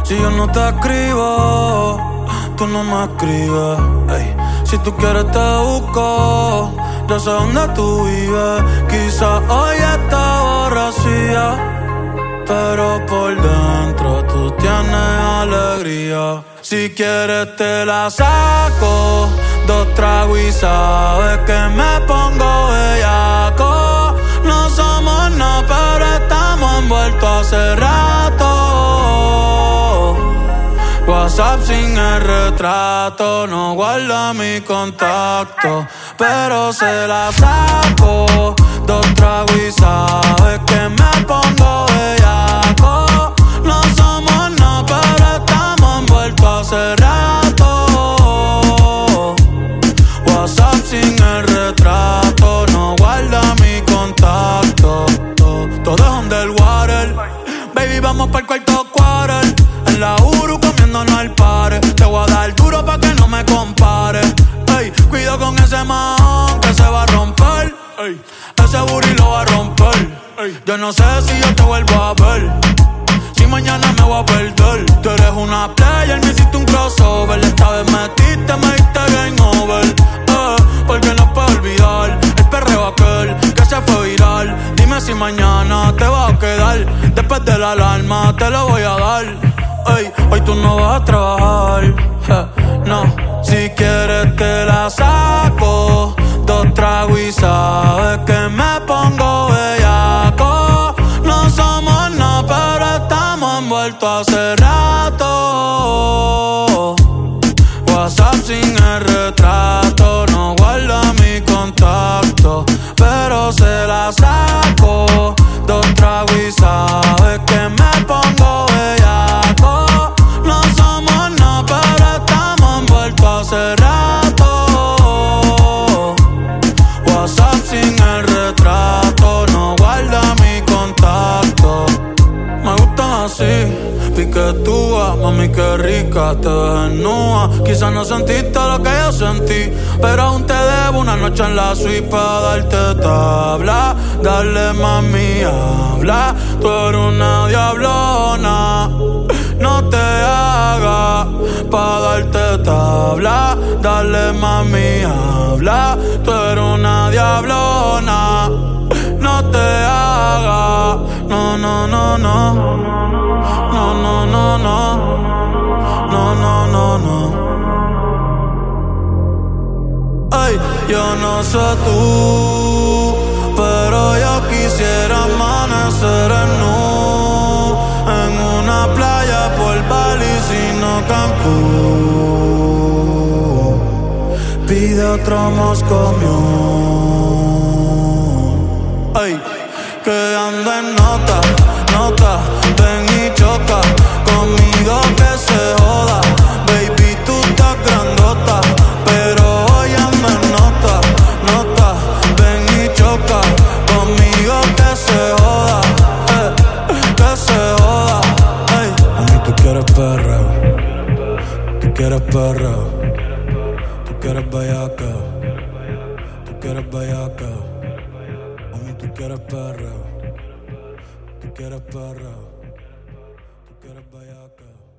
Si yo no te escribo, tú no me escribes. Ey. Si tú quieres te busco, yo sé dónde tú vives. Quizás hoy está borracía, pero por dentro tú tienes alegría. Si quieres te la saco, 2 tragos y sabes que me pongo bellaco. No somos nada, pero estamos envueltos hace rato. WhatsApp sin el retrato, no guarda mi contacto, pero se la saco, 2 tragos y sabes que me pongo bellaco. No somos nada, pero estamos envueltos hace rato. WhatsApp sin el retrato, no guarda mi contacto. Todo es underwater, baby, vamos pa'l cuarto quarter. En la Uru comiéndonos al pare. Te voy a dar duro pa' que no me compare. Ey, cuido con ese man que se va a romper. Ey, ese booty lo va a romper. Ey, yo no sé si yo te vuelvo a ver, si mañana me voy a perder. Tú eres una player, me hiciste un crossover. Esta vez me diste game over. Porque no puedo olvidar el perreo aquel que se fue viral. Dime si mañana te vas a quedar. Después de la alarma te lo voy a dar. Ey, hoy tú no vas a trabajar, no. Si quieres te la saco, 2 tragos y sabes que me pongo bellaco. No somos nada, pero estamos envueltos hace rato. WhatsApp sin el retrato, no guarda mi contacto, pero se la saco, 2 tragos y sabes que me pongo bellaco. No somos nada, pero estamos envueltos hace rato. WhatsApp sin el retrato, no guarda mi contacto. Me gustan así, piquetúa, mami qué rica, te ves desnuda. Quizás no sentiste lo que yo sentí, pero aún te debo una noche en la suite para darte tabla. Dale mami, habla, tú eres una diablona. No te hagas pa' darte tabla. Dale mami, habla, tú eres una diablona. No te hagas, no, no, no, no. No, no, no, no. No, no, no, no. Ay, yo no sé tú, pero yo quisiera amanecer en una playa por Bali, sino Cancún. Pide otro Moscow Mule. Ay, que ando en nota, nota. Ven y choca conmigo que se joda. Baby, tú estás grandota, pero hoy ando en nota, nota. Ven y choca conmigo que se joda, que se joda. Ey, mami, tú quieres perreo, tú quieres perreo, tú quieres bellaca, tú quieres bellaca. Mami, tú quieres perreo, tú quieres perreo, tú quieres bellaca.